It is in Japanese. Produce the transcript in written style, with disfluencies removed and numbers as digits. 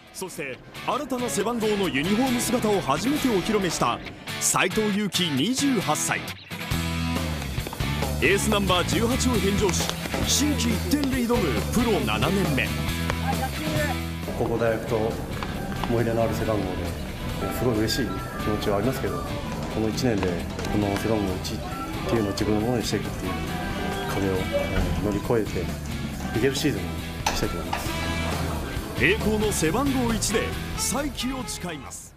そして新たな背番号のユニフォーム姿を初めてお披露目した斎藤佑樹28歳。エースナンバー18を返上し、心機一転で挑むプロ7年目。 高校大学と思い入れのある背番号ですごい嬉しい気持ちはありますけど、この1年でこの背番号1っていうのを自分のものにしていくっていう壁を乗り越えていけるシーズンにしたいと思います。 栄光の背番号1で再起を誓います。